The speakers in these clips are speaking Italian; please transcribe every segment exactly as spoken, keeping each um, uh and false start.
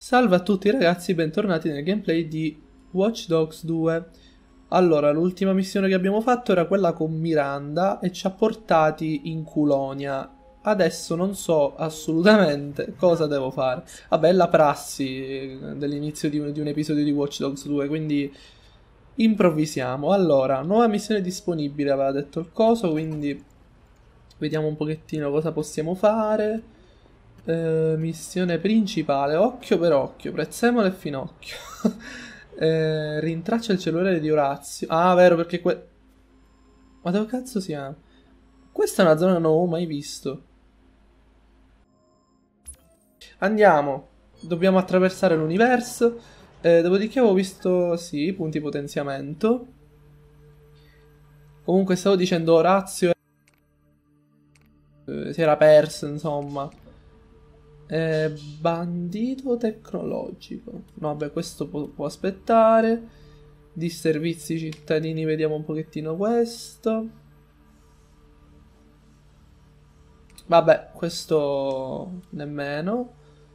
Salve a tutti ragazzi, bentornati nel gameplay di Watch Dogs due. Allora, l'ultima missione che abbiamo fatto era quella con Miranda e ci ha portati in Culonia. Adesso non so assolutamente cosa devo fare. Vabbè, è la prassi dell'inizio di un, di un episodio di Watch Dogs due, quindi improvvisiamo. Allora, nuova missione disponibile, aveva detto il coso, quindi vediamo un pochettino cosa possiamo fare. Eh, missione principale, occhio per occhio, prezzemolo e finocchio. eh, rintraccia il cellulare di Orazio. Ah, vero, perché que... Ma dove cazzo siamo? Questa è una zona che non avevo mai visto. Andiamo. Dobbiamo attraversare l'universo. Eh, dopodiché avevo visto, sì, punti potenziamento. Comunque stavo dicendo Orazio eh, si era perso, insomma. Eh, bandito tecnologico. No, vabbè, questo può, può aspettare. Di servizi cittadini vediamo un pochettino questo. Vabbè, questo nemmeno.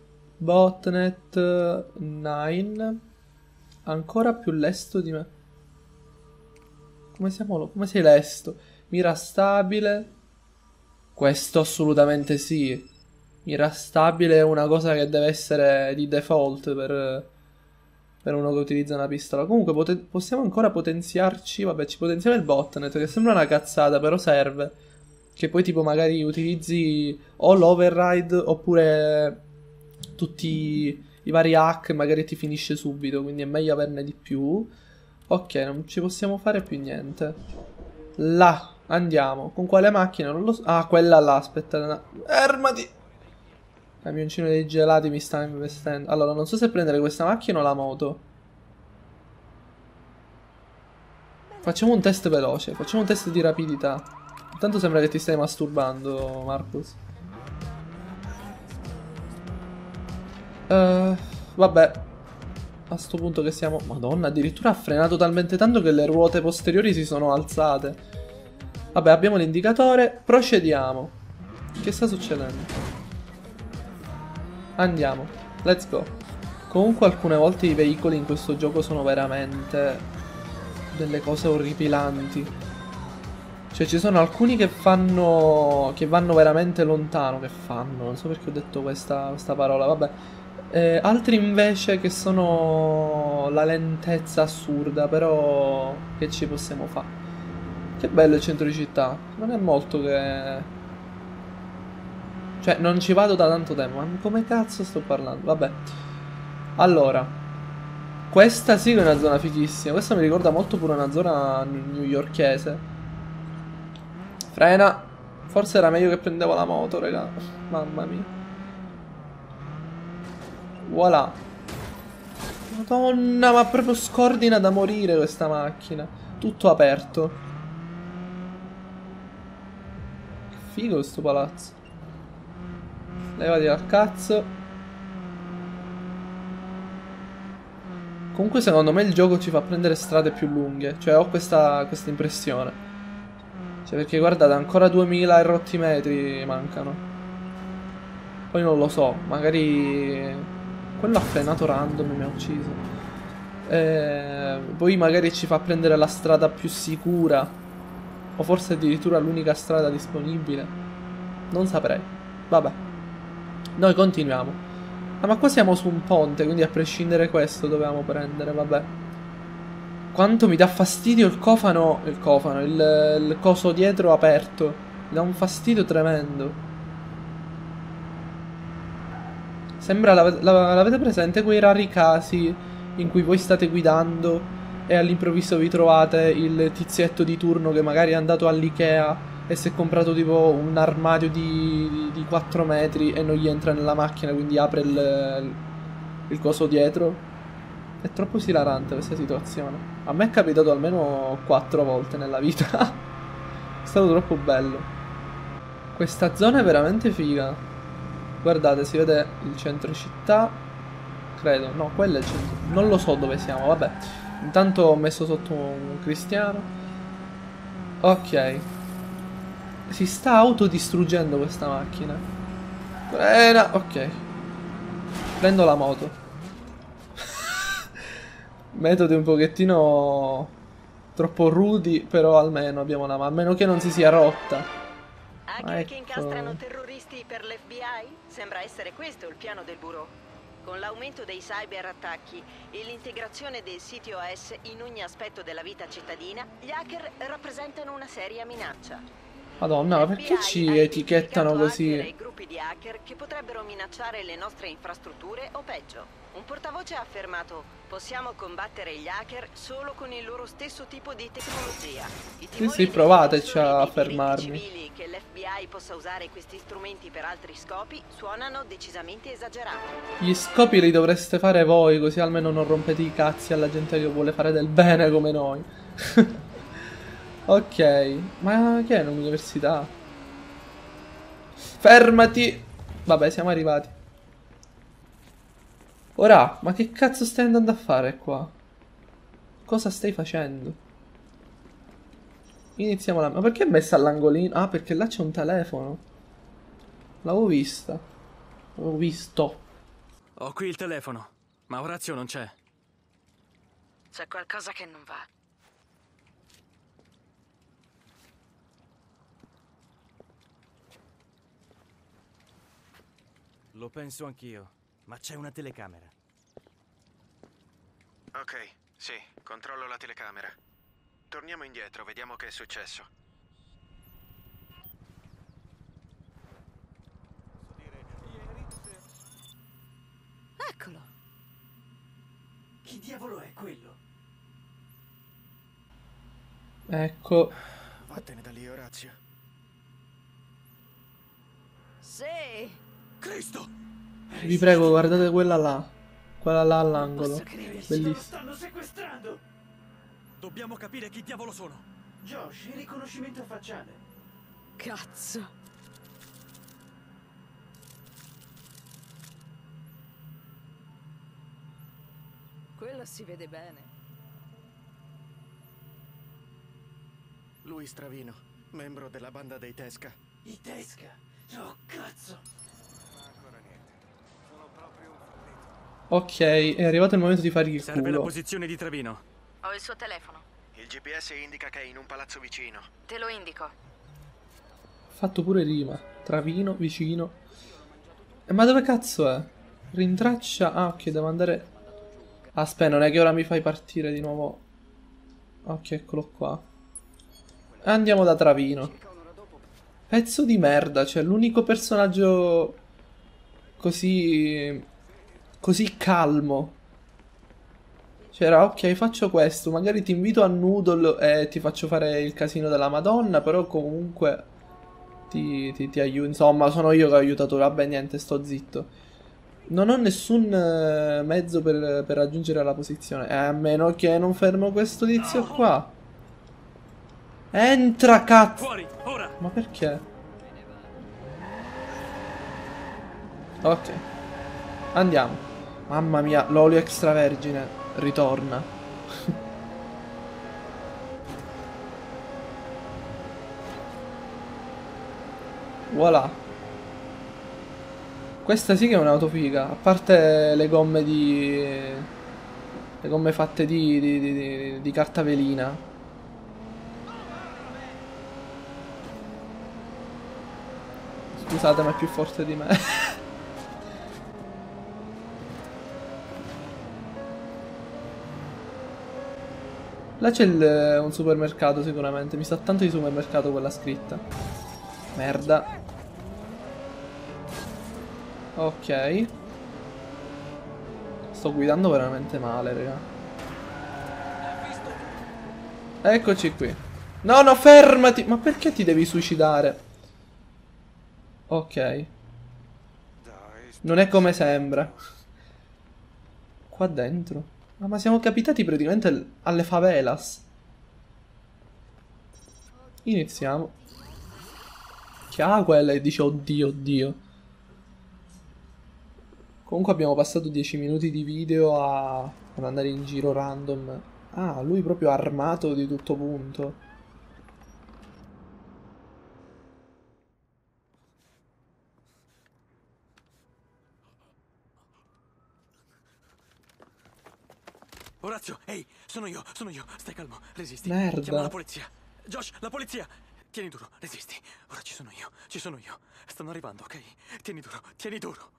Botnet nove. Ancora più lesto di me. Come siamo? Come sei lesto? Mira stabile. Questo assolutamente sì. Mira stabile è una cosa che deve essere di default per, per uno che utilizza una pistola. Comunque possiamo ancora potenziarci. Vabbè, ci potenziamo il botnet, che sembra una cazzata, però serve. Che poi tipo magari utilizzi o l'override oppure tutti i vari hack, magari ti finisce subito, quindi è meglio averne di più. Ok, non ci possiamo fare più niente. Là, andiamo. Con quale macchina? Non lo so. Ah, quella là, aspetta. Fermati! Camioncino dei gelati mi sta investendo. Allora, non so se prendere questa macchina o la moto. Facciamo un test veloce. Facciamo un test di rapidità. Intanto sembra che ti stai masturbando, Marcus. Uh, vabbè. A sto punto che siamo... Madonna, addirittura ha frenato talmente tanto che le ruote posteriori si sono alzate. Vabbè, abbiamo l'indicatore. Procediamo. Che sta succedendo? Andiamo, let's go. Comunque alcune volte i veicoli in questo gioco sono veramente delle cose orripilanti. Cioè ci sono alcuni che fanno, che vanno veramente lontano, che fanno, non so perché ho detto questa, questa parola, vabbè. Eh, altri invece che sono la lentezza assurda, però che ci possiamo fare? Che bello il centro di città, non è molto che... Cioè, non ci vado da tanto tempo, ma come cazzo sto parlando? Vabbè. Allora. Questa sì che è una zona fighissima. Questa mi ricorda molto pure una zona newyorkese. Frena. Forse era meglio che prendevo la moto, raga. Mamma mia. Voilà. Madonna, ma proprio scordina da morire questa macchina. Tutto aperto. Che figo questo palazzo. Levati dal cazzo. Comunque secondo me il gioco ci fa prendere strade più lunghe. Cioè ho questa, questa impressione. Cioè perché guardate, ancora duemila e rotti metri mancano. Poi non lo so, magari... Quello ha frenato random e mi ha ucciso. E... Poi magari ci fa prendere la strada più sicura. O forse addirittura l'unica strada disponibile. Non saprei. Vabbè. Noi continuiamo. Ah, ma qua siamo su un ponte, quindi a prescindere questo dovevamo prendere, vabbè. Quanto mi dà fastidio il cofano, il cofano, il, il coso dietro aperto. Mi dà un fastidio tremendo. Sembra, l'avete presente quei rari casi in cui voi state guidando e all'improvviso vi trovate il tizietto di turno che magari è andato all'Ikea e si è comprato tipo un armadio di, di, di quattro metri e non gli entra nella macchina, quindi apre il, il coso dietro. È troppo esilarante questa situazione. A me è capitato almeno quattro volte nella vita. È stato troppo bello. Questa zona è veramente figa. Guardate, si vede il centro città. Credo, no, quello è il centro. Non lo so dove siamo, vabbè. Intanto ho messo sotto un cristiano. Ok. Si sta autodistruggendo questa macchina. Frena, ok. Prendo la moto. Metodi un pochettino troppo rudi, però almeno abbiamo una... A meno che non si sia rotta. Ah, Hacker che incastrano ecco. terroristi per l'F B I? Sembra essere questo il piano del bureau. Con l'aumento dei cyberattacchi e l'integrazione del sito O S in ogni aspetto della vita cittadina, gli hacker rappresentano una seria minaccia. Madonna, ma perché ci etichettano così? Hacker e gruppi di hacker che potrebbero minacciare le nostre infrastrutture o peggio. Un portavoce ha affermato: possiamo combattere gli hacker solo con il loro stesso tipo di tecnologia. I Sì, timori sì, degli provateci evasori a e dei delitti fermarmi. civili che l'F B I possa usare questi strumenti per altri scopi suonano decisamente esagerati. Gli scopi li dovreste fare voi, così almeno non rompete i cazzi alla gente che vuole fare del bene come noi. Ok, ma che è un'università? Fermati! Vabbè, siamo arrivati. Ora, ma che cazzo stai andando a fare qua? Cosa stai facendo? Iniziamo la... Ma perché è messa all'angolino? Ah, perché là c'è un telefono. L'avevo vista. L'avevo visto. Ho qui il telefono, ma Orazio non c'è. C'è qualcosa che non va. Lo penso anch'io, ma c'è una telecamera. Ok, sì, controllo la telecamera. Torniamo indietro, vediamo che è successo. Eccolo. Chi diavolo è quello? Ecco. Vattene da lì, Orazio. Sì. Cristo! Vi prego, guardate quella là. Quella là all'angolo. Posso crederci. Bellissima. Stanno sequestrando! Dobbiamo capire chi diavolo sono. Josh, il riconoscimento facciale. Cazzo. Quello si vede bene. Lui Stravino, membro della banda dei Tesca. I Tesca. Oh, cazzo. Ancora niente. Sono proprio un fallito. Ok, è arrivato il momento di fare il Serve la culo. posizione di Trevino. Ho il suo telefono. Il G P S indica che è in un palazzo vicino. Te lo indico. Fatto pure rima. Travino, vicino. Eh, ma dove cazzo è? Rintraccia. Ah, ok, devo andare. Aspetta, non è che ora mi fai partire di nuovo. Ok, eccolo qua. Andiamo da Travino. Pezzo di merda, cioè l'unico personaggio così così calmo. C'era, ok, faccio questo, magari ti invito a Noodle e ti faccio fare il casino della Madonna, però comunque ti, ti, ti aiuto. Insomma, sono io che ho aiutato, vabbè, niente, sto zitto. Non ho nessun eh, mezzo per, per raggiungere la posizione, eh, a meno che non fermo questo tizio qua. Entra, cazzo! Fuori, ora! Ma perché? Ok. Andiamo. Mamma mia, l'olio extravergine ritorna. Voilà. Questa sì che è un'auto figa. A parte le gomme di... Le gomme fatte di, di, di, di, di carta velina. Scusate, ma è più forte di me. Là c'è il- un supermercato sicuramente. Mi sa tanto di supermercato quella scritta. Merda. Ok. Sto guidando veramente male, raga. Eccoci qui. No, no, fermati! Ma perché ti devi suicidare? Ok. Dai, Non è come sembra. Qua dentro. Ah, ma siamo capitati praticamente al- alle favelas. Iniziamo. Che ha quella e dice oddio, oddio. Comunque abbiamo passato dieci minuti di video a... ad andare in giro random. Ah, lui proprio armato di tutto punto. Orazio, ehi, sono io, sono io. Stai calmo, resisti. Merda. Chiamo la polizia. Josh, la polizia. Tieni duro, resisti. Ora ci sono io, ci sono io. Stanno arrivando, ok? Tieni duro, tieni duro.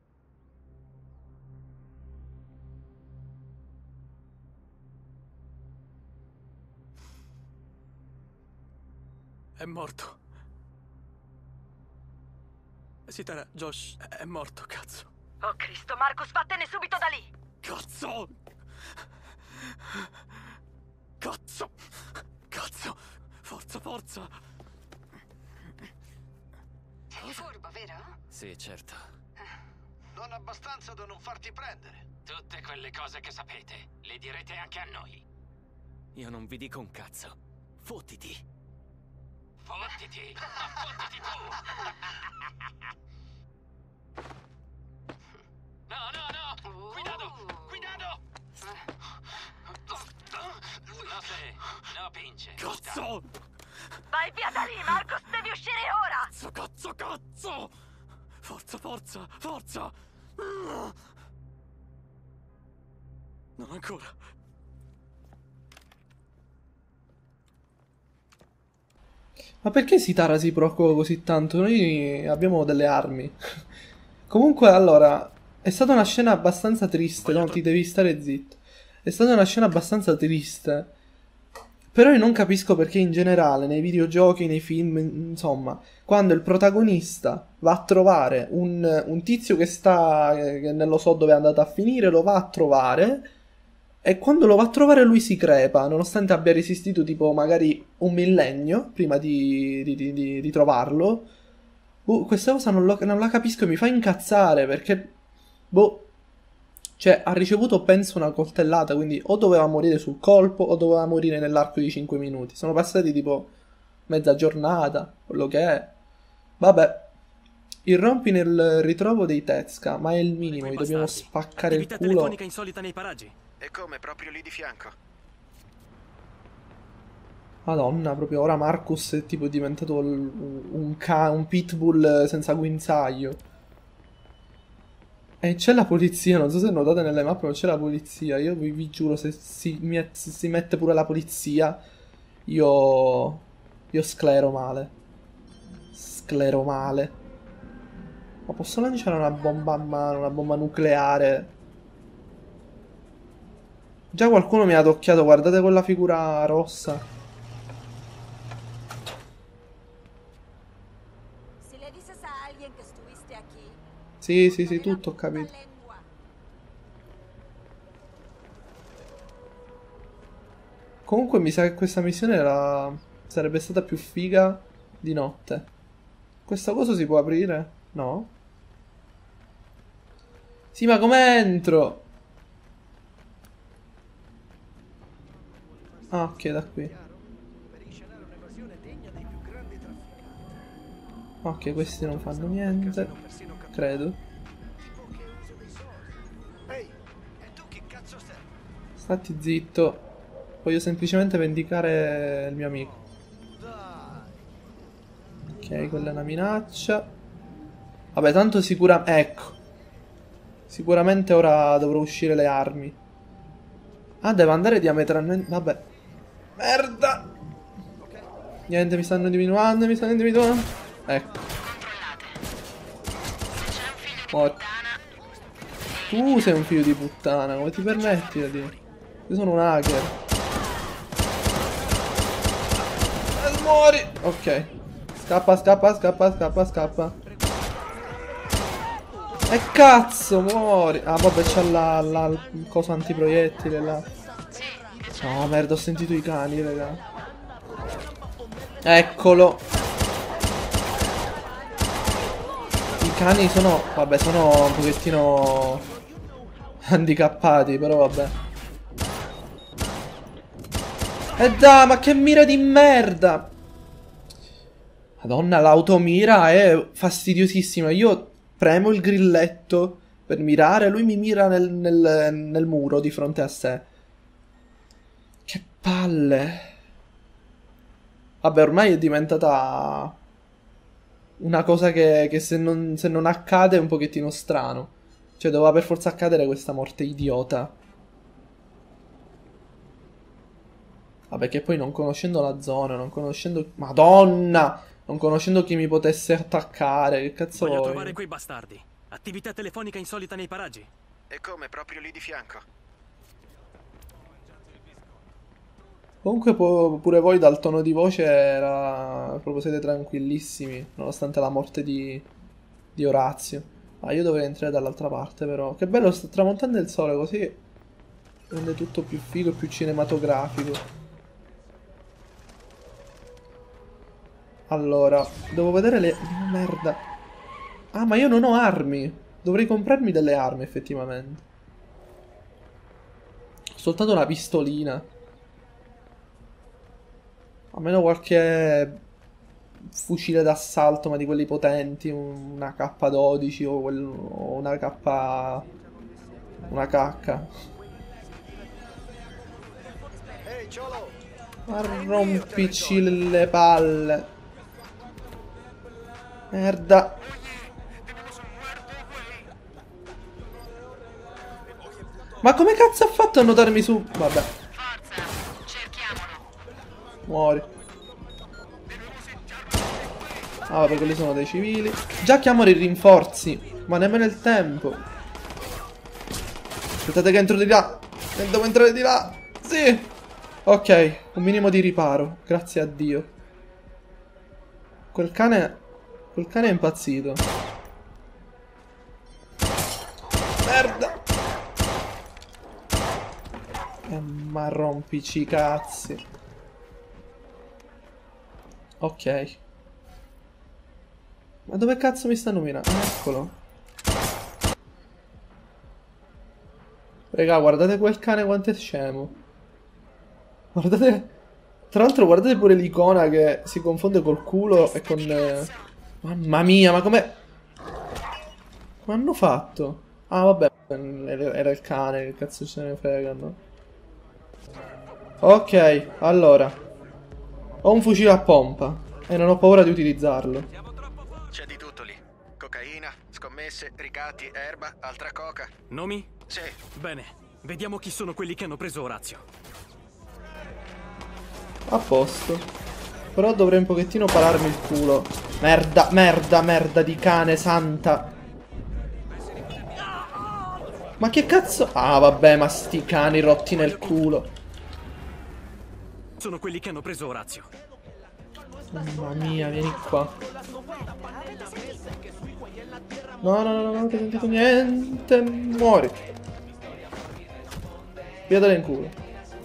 È morto. Sitara, Josh è morto, cazzo. Oh Cristo, Marcus, vattene subito da lì! Cazzo! Cazzo! Cazzo! Forza, forza! Sei furbo, vero? Sì, certo. Non abbastanza da non farti prendere. Tutte quelle cose che sapete, le direte anche a noi. Io non vi dico un cazzo. Fottiti! Fottiti! Ma fottiti tu! No, no, no! Cuidado! Cuidado! No se, no pinche. Cazzo! Vai via da lì, Marcus, devi uscire ora! Cazzo, cazzo, cazzo! Forza, forza, forza! Non ancora. Ma perché Sitara si preoccupa così tanto? Noi abbiamo delle armi. Comunque, allora, è stata una scena abbastanza triste, no? Ti devi stare zitto. È stata una scena abbastanza triste. Però io non capisco perché in generale, nei videogiochi, nei film, insomma, quando il protagonista va a trovare un, un tizio che sta, che non lo so dove è andato a finire, lo va a trovare... E quando lo va a trovare lui si crepa, nonostante abbia resistito tipo magari un millennio prima di, di, di, di, di trovarlo. Boh, questa cosa non, lo, non la capisco e mi fa incazzare perché, boh, cioè ha ricevuto penso una coltellata, quindi o doveva morire sul colpo o doveva morire nell'arco di cinque minuti. Sono passati tipo mezza giornata, quello che è. Vabbè, irrompi nel ritrovo dei Tezca, ma è il minimo, gli dobbiamo spaccare il Attività culo. telefonica insolita nei paraggi. E come, proprio lì di fianco? Madonna, proprio ora Marcus è tipo diventato un, un, ca un pitbull senza guinzaglio. E c'è la polizia, non so se notate nelle mappe, ma c'è la polizia. Io vi, vi giuro, se si, met se si mette pure la polizia, io... Io sclero male. Sclero male. Ma posso lanciare una bomba a mano, una bomba nucleare? Già qualcuno mi ha tocchiato, guardate quella figura rossa. Sì, sì, sì, tutto ho capito. Comunque mi sa che questa missione era... sarebbe stata più figa di notte. Questa cosa si può aprire? No? Sì, ma come entro? Ah, ok, da qui. Ok, questi non fanno niente. Credo. Stati zitto. Voglio semplicemente vendicare il mio amico. Ok, quella è una minaccia. Vabbè, tanto sicura... Ecco. Sicuramente ora dovrò uscire le armi. Ah, deve andare diametralmente... Vabbè. Merda! Niente, mi stanno diminuendo, mi stanno diminuendo. Ecco. Oh. Tu sei un figlio di puttana, come ti permetti di dire? Io sono un hacker. E muori! Ok. Scappa, scappa, scappa, scappa, scappa. E cazzo, muori! Ah, vabbè, c'ha la, la, la cosa antiproiettile là. No, merda, ho sentito i cani, raga. Eccolo. I cani sono... Vabbè, sono un pochettino... handicappati, però vabbè. E dai, ma che mira di merda! Madonna, l'automira è fastidiosissima. Io premo il grilletto per mirare, lui mi mira nel, nel, nel muro di fronte a sé. Che palle. Vabbè, ormai è diventata una cosa che, che se, non, se non accade è un pochettino strano. Cioè, doveva per forza accadere questa morte idiota. Vabbè, che poi non conoscendo la zona, non conoscendo... Madonna! Non conoscendo chi mi potesse attaccare, che cazzo Voglio vuoi? trovare quei bastardi. Attività telefonica insolita nei paraggi. E come, proprio lì di fianco? Comunque pu- pure voi dal tono di voce era... proprio siete tranquillissimi, nonostante la morte di, di Orazio. Ah, io dovrei entrare dall'altra parte però. Che bello, sta tramontando il sole, così rende tutto più figo e più cinematografico. Allora, devo vedere le... Oh, merda. Ah, ma io non ho armi. Dovrei comprarmi delle armi, effettivamente. Ho soltanto una pistolina. Almeno qualche fucile d'assalto, ma di quelli potenti. Una K dodici o, quel... o una K... Una K. Ehi, Ciolo! Ma rompici le palle. Merda. Ma come cazzo ha fatto a notarmi su? Vabbè. Forza, cerchiamolo. Muori. Ah, vabbè, quelli sono dei civili. Già chiamano i rinforzi. Ma nemmeno il tempo. Aspettate che entro di là. Devo entrare di là. Sì. Ok, un minimo di riparo. Grazie a Dio. Quel cane... Quel cane è impazzito. Merda. Eh, ma rompici i cazzi. Ok. Ma dove cazzo mi stanno mirando? Ah, eccolo. Raga, guardate quel cane quanto è scemo. Guardate. Tra l'altro guardate pure l'icona che si confonde col culo e con... Eh... Mamma mia, ma com'è? Come hanno fatto? Ah, vabbè, era il cane, che cazzo ce ne fregano. Ok, allora. Ho un fucile a pompa e non ho paura di utilizzarlo. C'è di tutto lì. Cocaina, scommesse, ricatti, erba, altra coca. Nomi? Sì. Bene, vediamo chi sono quelli che hanno preso Orazio. A posto. Però dovrei un pochettino pararmi il culo. Merda, merda, merda di cane santa. Ma che cazzo? Ah, vabbè, ma sti cani rotti nel culo. Sono quelli che hanno preso Orazio. Mamma mia, vieni qua. No, no, no, no, non ho sentito niente. Muori. Piedale in culo.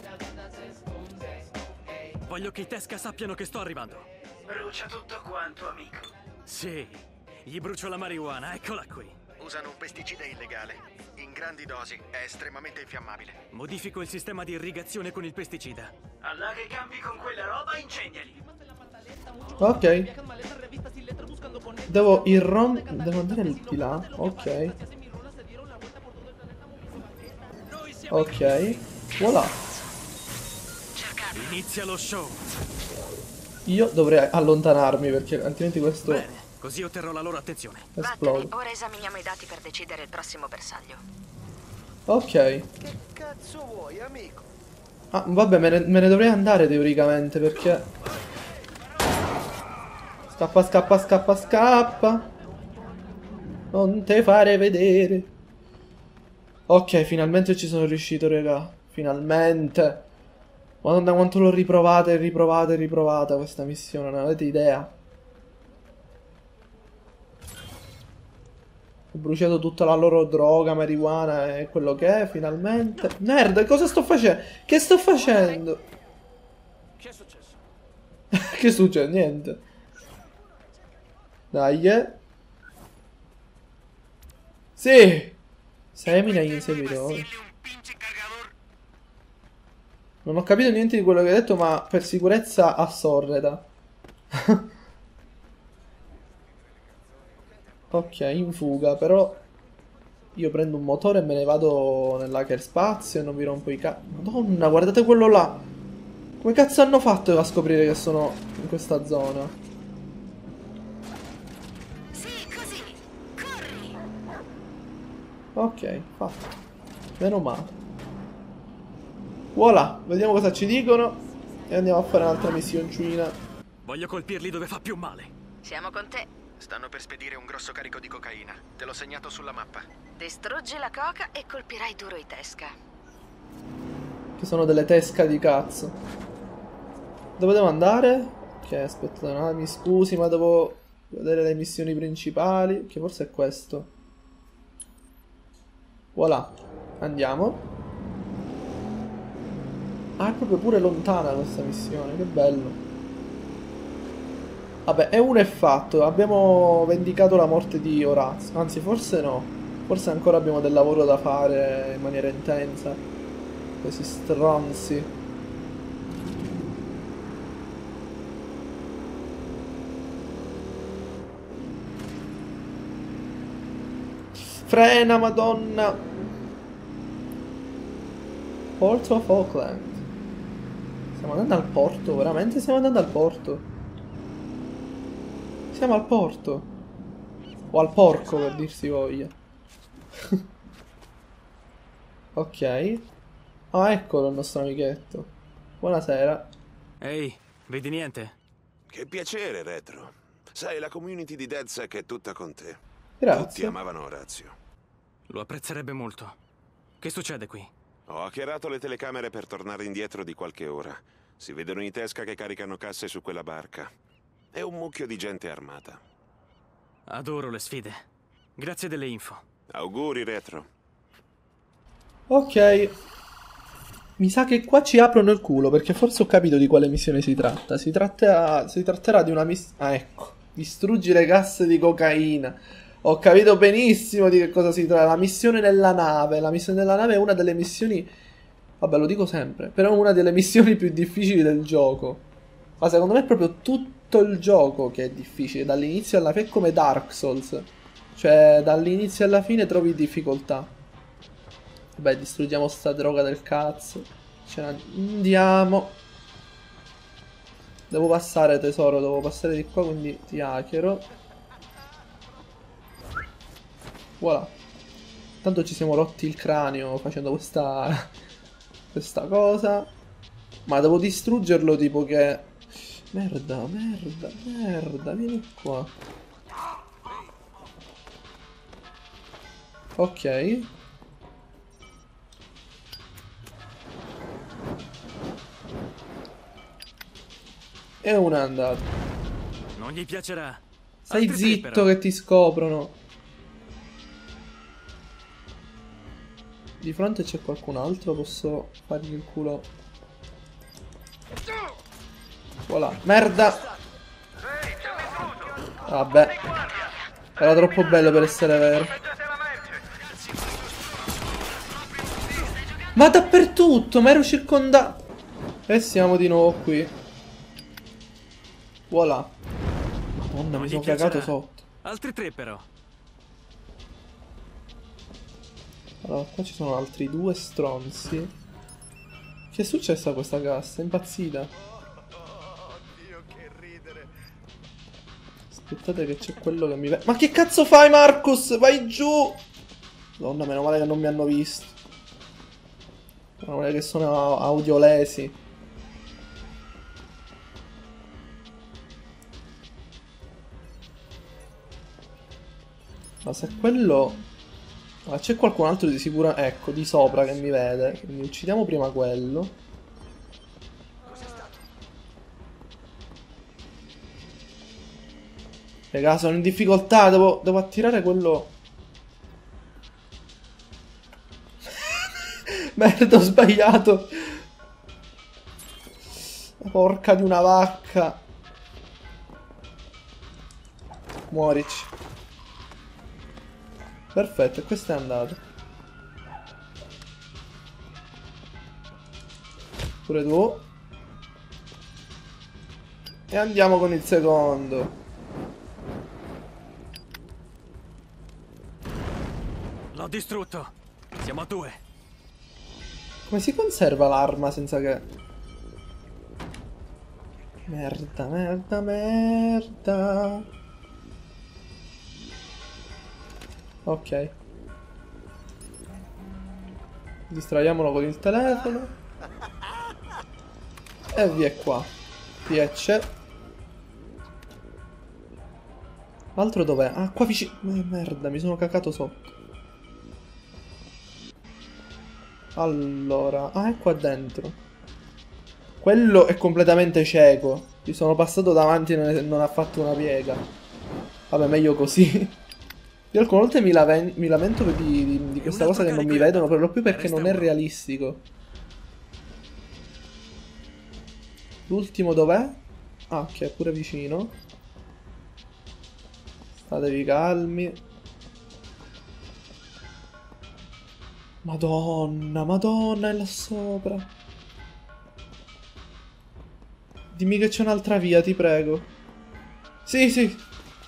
Voglio che i Tesca sappiano che sto arrivando. Brucia tutto quanto, amico. Sì, gli brucio la marijuana, eccola qui. Usano un pesticida illegale. In grandi dosi, è estremamente infiammabile. Modifico il sistema di irrigazione con il pesticida. Allora che campi con quella roba, incendiali. Ok. Devo il rom... Devo andare di là. Ok. Ok. Voilà. Inizia lo show. Io dovrei allontanarmi perché altrimenti questo... Bene, così otterrò la loro attenzione. esplode. Vattene, ora esaminiamo i dati per decidere il prossimo bersaglio. Ok. Che cazzo vuoi, amico? Ah, vabbè, me ne, me ne dovrei andare teoricamente perché... Scappa, scappa, scappa, scappa. Non te fare vedere. Ok, finalmente ci sono riuscito, raga. Finalmente. Madonna, quanto l'ho riprovata e riprovata e riprovata questa missione, non avete idea. Ho bruciato tutta la loro droga, marijuana e quello che è, finalmente. Merda, cosa sto facendo? Che sto facendo? Che è successo? Che succede? Niente. Dai, eh. Sì. Semina in inseguitore. Non ho capito niente di quello che hai detto, ma per sicurezza assorreta. Ok, in fuga, però io prendo un motore e me ne vado nell'hacker spazio e non vi rompo i ca... Madonna, guardate quello là. Come cazzo hanno fatto a scoprire che sono in questa zona? Sì, così. Corri. Ok, fatto. Meno male. Voilà, vediamo cosa ci dicono. E andiamo a fare un'altra missioncina. Voglio colpirli dove fa più male. Siamo con te. Stanno per spedire un grosso carico di cocaina. Te l'ho segnato sulla mappa. Distruggi la coca e colpirai duro i Tesca. Che sono delle tesca di cazzo. Dove devo andare? Ok, aspettate un attimo, mi scusi, ma devo vedere le missioni principali. Che forse è questo. Voilà. Andiamo. Ah, è proprio pure lontana questa missione, che bello. Vabbè, e uno è fatto. Abbiamo vendicato la morte di Orazio. Anzi, forse no. Forse ancora abbiamo del lavoro da fare in maniera intensa. Questi stronzi. Frena, madonna. Porto of Auckland. Stiamo andando al porto, veramente stiamo andando al porto. Siamo al porto. O al porco, per dirsi voglia. Ok. Ah, eccolo il nostro amichetto. Buonasera. Ehi, vedi niente? Che piacere, Retro. Sai, la community di DedSec è tutta con te. Tutti Grazie. amavano Orazio. Lo apprezzerebbe molto. Che succede qui? Ho hackerato le telecamere per tornare indietro di qualche ora. Si vedono i Tesca che caricano casse su quella barca. È un mucchio di gente armata. Adoro le sfide. Grazie delle info. Auguri, Retro. Ok. Mi sa che qua ci aprono il culo, perché forse ho capito di quale missione si tratta. Si tratterà, si tratterà di una missione... Ah, ecco. Distruggi le casse di cocaina. Ho capito benissimo di che cosa si tratta. La missione nella nave. La missione nella nave è una delle missioni... Vabbè, lo dico sempre. Però è una delle missioni più difficili del gioco. Ma secondo me è proprio tutto il gioco che è difficile. Dall'inizio alla fine è come Dark Souls. Cioè, dall'inizio alla fine trovi difficoltà. Vabbè, distruggiamo sta droga del cazzo. Ce ne andiamo. Devo passare, tesoro. Devo passare di qua, quindi ti hackero. Voilà. Tanto ci siamo rotti il cranio facendo questa questa cosa. Ma devo distruggerlo tipo che... Merda, merda, merda, vieni qua. Ok. E uno è andato. Non gli piacerà. Stai Altri tre, zitto però. che ti scoprono. Di fronte c'è qualcun altro, posso fargli il culo. Voilà, merda. Vabbè. Era troppo bello per essere vero. Ma dappertutto, ma ero circondato. E siamo di nuovo qui. Voilà. Madonna, Non mi gli sono piacerà. cagato sotto. Altri tre però. Allora, qua ci sono altri due stronzi. Che è successo a questa cassa? È impazzita. Oddio, che ridere. Aspettate che c'è quello che mi vede. Ma che cazzo fai, Marcus? Vai giù! Madonna, meno male che non mi hanno visto. Meno male che sono audiolesi. Ma se quello... Ma c'è qualcun altro di sicuro... Ecco, di sopra che mi vede. Quindi uccidiamo prima quello. Raga, sono in difficoltà. Devo, devo attirare quello... Merda, ho sbagliato. La porca di una vacca. Muorici. Perfetto, e questo è andato. Pure tu. E andiamo con il secondo. L'ho distrutto. Siamo a due. Come si conserva l'arma senza che... Merda, merda, merda. Ok. Distraiamolo con il telefono. E via qua. Piace. L'altro dov'è? Ah, qua vicino. Eh, merda, mi sono cacato sotto. Allora. Ah, è qua dentro. Quello è completamente cieco. Gli sono passato davanti e non, è, non ha fatto una piega. Vabbè, meglio così. Io alcune volte mi, laven mi lamento di, di, di questa cosa che non mi vedono, per lo più perché non è realistico. L'ultimo dov'è? Ah, ok, è pure vicino. Statevi calmi. Madonna, madonna, è là sopra. Dimmi che c'è un'altra via, ti prego. Sì, sì.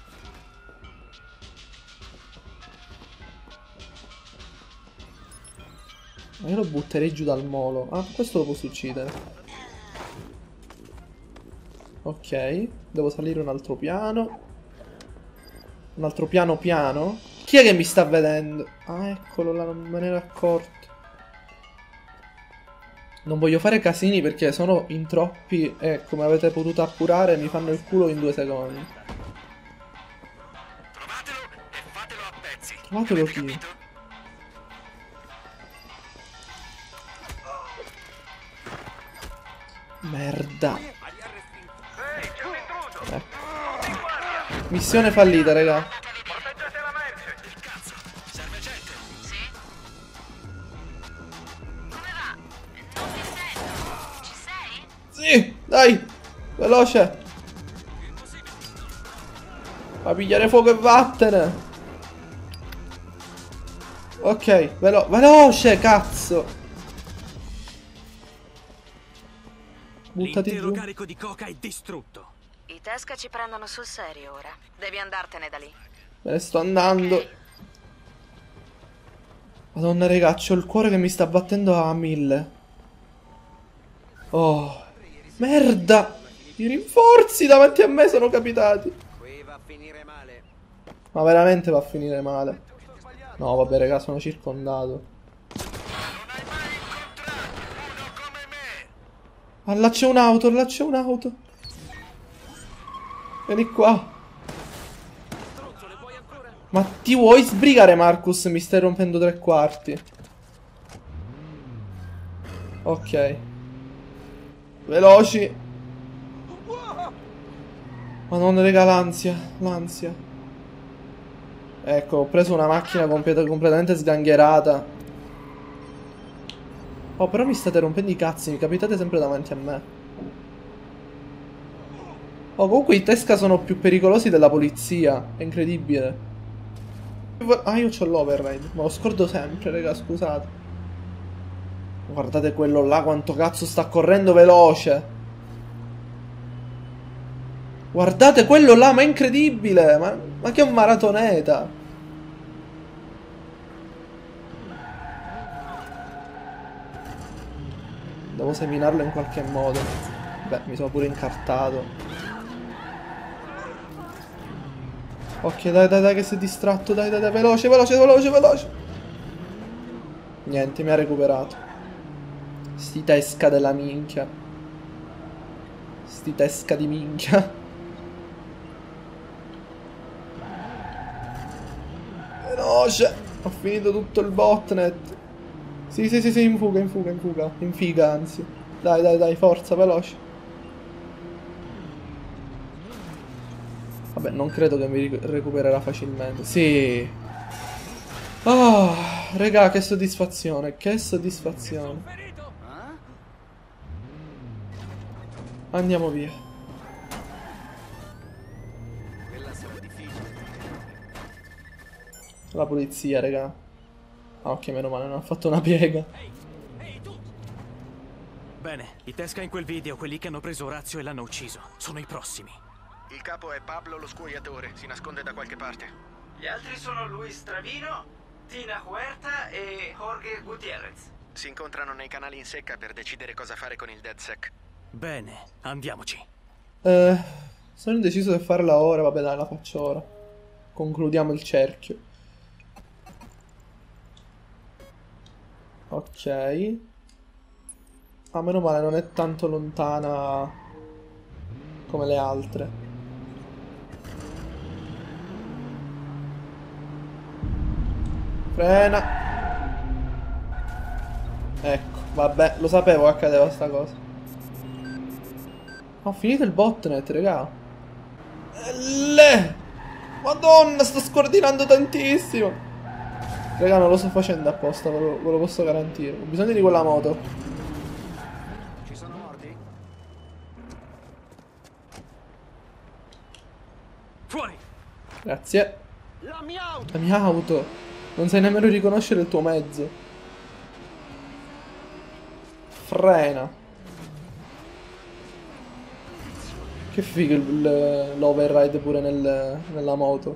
Ma io lo butterei giù dal molo. Ah, questo lo posso uccidere. Ok. Devo salire un altro piano. Un altro piano piano. Chi è che mi sta vedendo? Ah, eccolo là, non me ne ero accorto. Non voglio fare casini perché sono in troppi e, come avete potuto appurare, mi fanno il culo in due secondi. Trovatelo e fatelo a pezzi. Trovatelo chi? Merda. Ecco. Missione fallita, raga. Proteggete la merce. Cazzo, serve gente? Sì? Come va? Non ti sento. Ci sei? Sì, dai. Veloce. Fa pigliare fuoco e vattene. Ok, velo veloce, cazzo. Buttati L'intero giù. carico di coca è distrutto. I Tesca ci prendono sul serio ora. Devi andartene da lì. Me ne sto andando. Madonna, raga, c'ho il cuore che mi sta battendo a mille. Oh, merda. I rinforzi davanti a me sono capitati. Qui va a finire male. Ma veramente va a finire male. No, vabbè, raga, sono circondato. Ah, là c'è un'auto, là c'è un'auto. Vieni qua. Ma ti vuoi sbrigare, Marcus? Mi stai rompendo tre quarti. Ok. Veloci. Madonna, raga, l'ansia. L'ansia. Ecco, ho preso una macchina completa, completamente sgangherata. Oh, però mi state rompendo i cazzi, mi capitate sempre davanti a me. Oh, comunque i Tesca sono più pericolosi della polizia. È incredibile. Ah, io c'ho l'override. Me lo scordo sempre, raga, scusate. Guardate quello là, quanto cazzo sta correndo veloce. Guardate quello là, ma è incredibile. Ma, ma che è un maratoneta. Devo seminarlo in qualche modo. Beh, mi sono pure incartato. Ok, dai, dai, dai, che sei distratto. Dai, dai, dai, veloce, veloce, veloce, veloce. Niente, mi ha recuperato. Sti Tesca della minchia. Sti Tesca di minchia. Veloce. Ho finito tutto il botnet. Sì, sì, sì, sì, in fuga, in fuga, in fuga. In figa, anzi. Dai, dai, dai, forza, veloce. Vabbè, non credo che mi recupererà facilmente. Sì. Oh, regà, che soddisfazione, che soddisfazione. Andiamo via. La polizia, regà. Ah, ok, meno male, non ha fatto una piega. Bene, i Tesca in quel video, quelli che hanno preso Orazio e l'hanno ucciso, sono i prossimi. Il capo è Pablo lo scuoiatore, si nasconde da qualche parte. Gli altri sono Luis Travino, Tina Huerta e Jorge Gutierrez. Si incontrano nei canali in secca per decidere cosa fare con il DedSec. Bene, andiamoci. Eh, sono indeciso se farla ora, vabbè dai, la faccio ora. Concludiamo il cerchio. Ok. Ah, meno male, non è tanto lontana come le altre. Frena. Ecco, vabbè, lo sapevo che accadeva sta cosa. Ho finito il botnet, raga. Le... Madonna, sto scordinando tantissimo. Raga, non lo sto facendo apposta, ve lo, ve lo posso garantire. Ho bisogno di quella moto. Ci sono morti? Fuori! Grazie. La mia auto! La mia auto. Non sai nemmeno riconoscere il tuo mezzo. Frena. Che figo l'override pure nel, nella moto.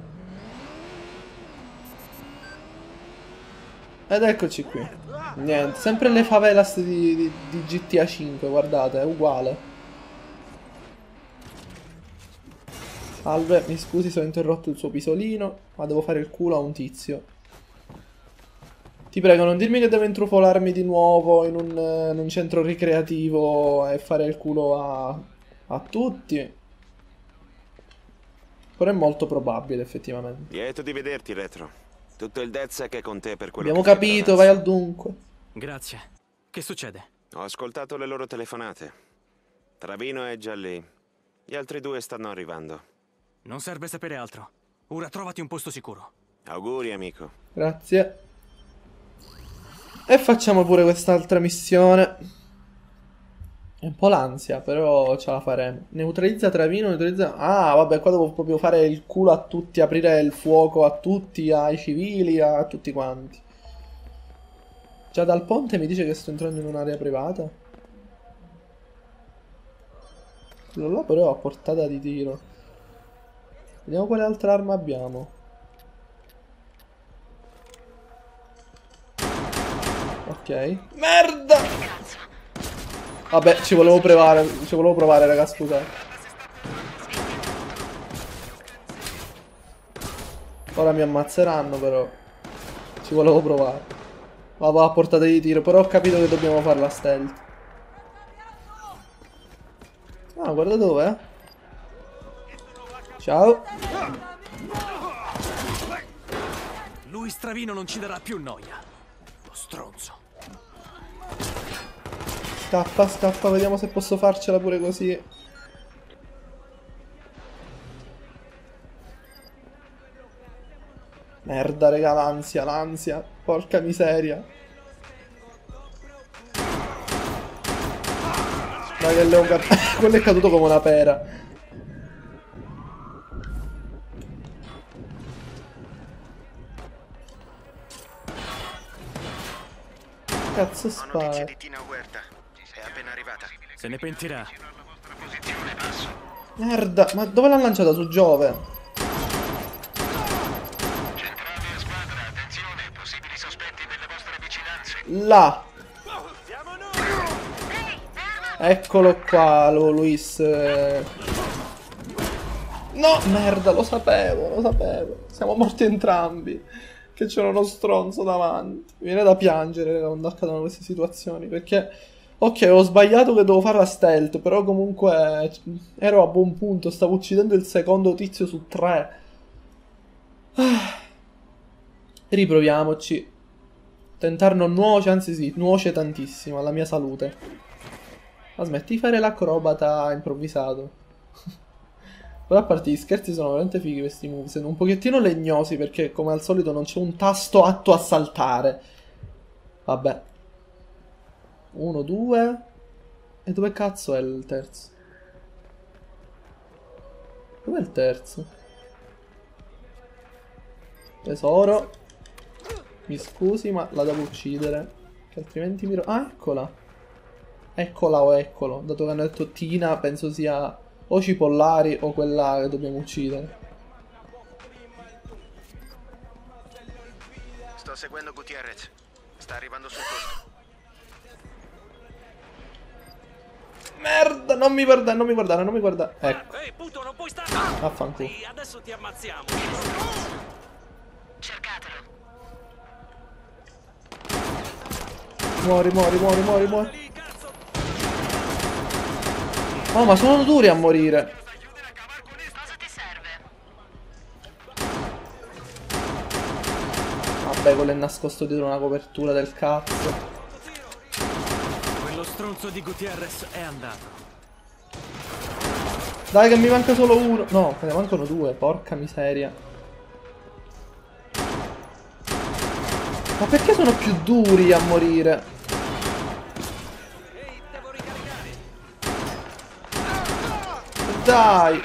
Ed eccoci qui. Niente, sempre le favelas di, di, di G T A cinque, guardate, è uguale. Salve, mi scusi se ho interrotto il suo pisolino, ma devo fare il culo a un tizio. Ti prego, non dirmi che devo intrufolarmi di nuovo in un, in un centro ricreativo e fare il culo a, a tutti. Però è molto probabile, effettivamente. Lieto di vederti, Retro. Tutto il Dezek è con te per quello Abbiamo che fai capito, per vai al dunque. Grazie. Che succede? Ho ascoltato le loro telefonate. Travino è già lì. Gli altri due stanno arrivando. Non serve sapere altro. Ora trovati un posto sicuro. Auguri, amico. Grazie. E facciamo pure quest'altra missione. È un po' l'ansia, però ce la faremo. Neutralizza Travino, neutralizza... Ah, vabbè, qua devo proprio fare il culo a tutti, aprire il fuoco a tutti, ai civili, a tutti quanti. Già dal ponte mi dice che sto entrando in un'area privata. Quello là però è a portata di tiro. Vediamo quale altra arma abbiamo. Ok. Merda! Vabbè, ci volevo provare, ci volevo provare, raga, scusate. Ora mi ammazzeranno, però. Ci volevo provare. Vado a portata di tiro, però ho capito che dobbiamo fare la stealth. Ah, guarda dov'è. Ciao. Lui Stravino non ci darà più noia. Lo stronzo. Scappa, scappa, vediamo se posso farcela pure così. Merda, raga, l'ansia, l'ansia. Porca miseria. Dai che Leon Gat... Quello è caduto come una pera. Cazzo spara. Notizie di Tina Huerta. È appena arrivata. Se ne pentirà. Merda, ma dove l'ha lanciata? Su Giove? Centrale a squadra, attenzione, possibili sospetti nelle vostre vicinanze. Là. Eccolo qua, lo Luis. No, merda, lo sapevo, lo sapevo. Siamo morti entrambi. Che c'era uno stronzo davanti. Mi viene da piangere quando accadono queste situazioni. Perché, ok, ho sbagliato che devo fare la stealth. Però comunque ero a buon punto. Stavo uccidendo il secondo tizio su tre. Ah. Riproviamoci. Tentar non nuoce, anzi sì, nuoce tantissimo alla mia salute. Ma smetti di fare l'acrobata improvvisato. Però a parte gli scherzi sono veramente fighi questi moves. Un pochettino legnosi perché come al solito non c'è un tasto atto a saltare. Vabbè. Uno, due. E dove cazzo è il terzo? Dov'è il terzo? Tesoro. Mi scusi ma la devo uccidere. Che altrimenti mi... Ah, eccola. Eccola o eccolo. Dato che hanno detto Tina, penso sia... o Cipollari o quella che dobbiamo uccidere. Sto seguendo Gutierrez. Sta arrivando sul posto. Merda, non mi guardare, non mi guardare, non mi guardare. Ecco. Ehi, puto, non puoi stare. Vaffanculo. Sì, adesso ti ammazziamo. Cercatelo. Muori, muori, muori, muori, muori. Lì, cazzo. Oh, ma sono duri a morire. Cosa ti serve? Vabbè, quello è nascosto dietro una copertura del cazzo. Quello stronzo di Gutierrez è andato. Dai che mi manca solo uno. No, me ne mancano due, porca miseria. Ma perché sono più duri a morire? Dai.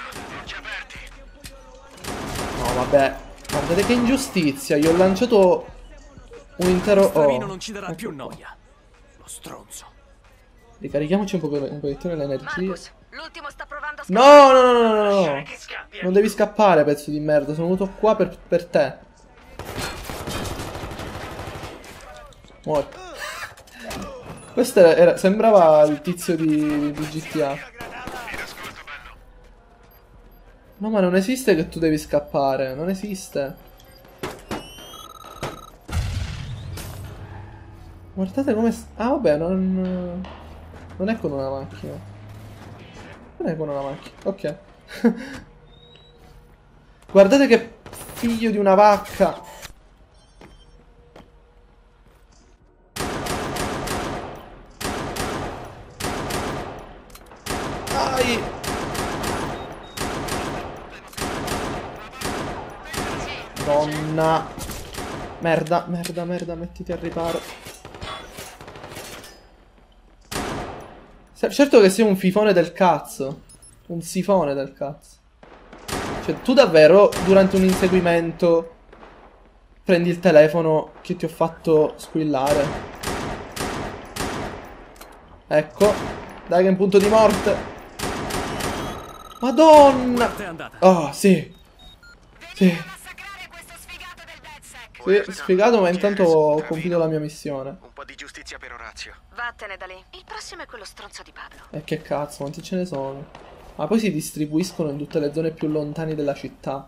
No, vabbè. Guardate che ingiustizia. Gli ho lanciato un intero... Stravino Oh. non ci darà Ecco più qua. noia. Lo stronzo. Ricarichiamoci un, po un pochettino l'energia. Marcus, l'ultimo sta provando a No, no, no, no, no, no. Lasciare che scappi. Non devi scappare, pezzo di merda. Sono venuto qua per, per te. Muori. Questo era, era- sembrava il tizio di, di G T A. No, ma non esiste che tu devi scappare. Non esiste. Guardate come... Ah, vabbè, non... Non è con una macchina. Non è con una macchina. Ok. Guardate che figlio di una vacca. Dai. Donna. Merda, merda, merda, mettiti al riparo. Se- Certo che sei un fifone del cazzo. Un sifone del cazzo. Cioè, tu davvero, durante un inseguimento, prendi il telefono che ti ho fatto squillare. Ecco. Dai che è un punto di morte. Madonna. È andata. Oh, sì. Sì. massacrare questo sfigato del DedSec. Sì, spiegato, ma intanto ho compiuto la mia missione. Un po' di giustizia per Orazio. Vattene da lì. Il prossimo è quello stronzo di Pablo. E che cazzo, quanti ce ne sono? Ma poi si distribuiscono in tutte le zone più lontane della città.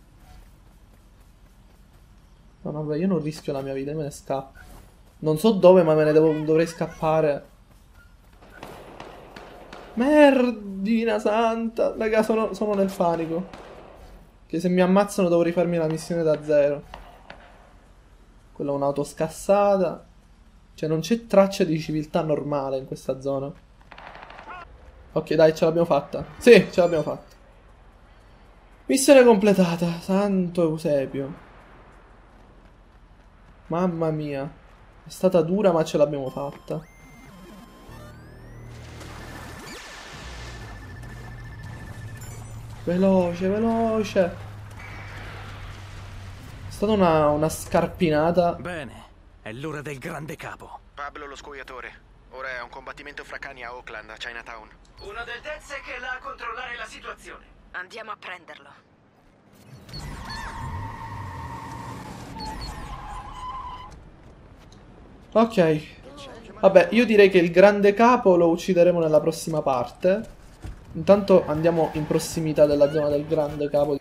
No, no, vabbè, io non rischio la mia vita, io me ne scappo. Non so dove, ma me ne devo, dovrei scappare. Merdina santa. Raga, sono, sono nel panico. Che se mi ammazzano devo rifarmi la missione da zero. Quella è un'auto scassata. Cioè non c'è traccia di civiltà normale in questa zona. Ok, dai, ce l'abbiamo fatta. Sì, ce l'abbiamo fatta. Missione completata. Santo Eusebio. Mamma mia. È stata dura, ma ce l'abbiamo fatta. Veloce, veloce. È stata una, una scarpinata. Bene, è l'ora del grande capo. Pablo lo scoiatore. Ora è un combattimento fra cani a Oakland, a Chinatown. Uno del DedSec è là a controllare la situazione. Andiamo a prenderlo. Ok. Vabbè, io direi che il grande capo lo uccideremo nella prossima parte. Intanto andiamo in prossimità della zona del grande capo.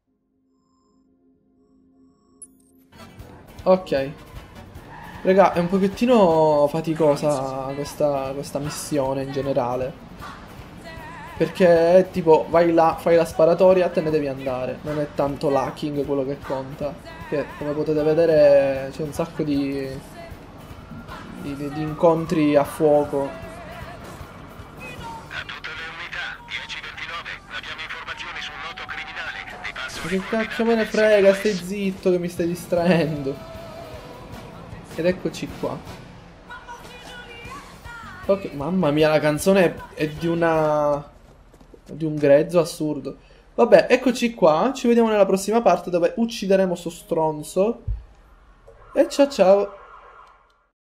Ok. Raga, è un pochettino faticosa questa, questa missione in generale. Perché è tipo, vai là, fai la sparatoria, te ne devi andare. Non è tanto l'hacking quello che conta. Che come potete vedere c'è un sacco di, di, di- di incontri a fuoco. A tutte le unità, dieci ventinove, abbiamo informazioni su un noto criminale. Di passo Ma che cacchio me ne frega, stai zitto che mi stai distraendo. Ed eccoci qua. Ok, mamma mia, la canzone è di una... di un grezzo assurdo. Vabbè, eccoci qua. Ci vediamo nella prossima parte dove uccideremo sto stronzo. E ciao ciao.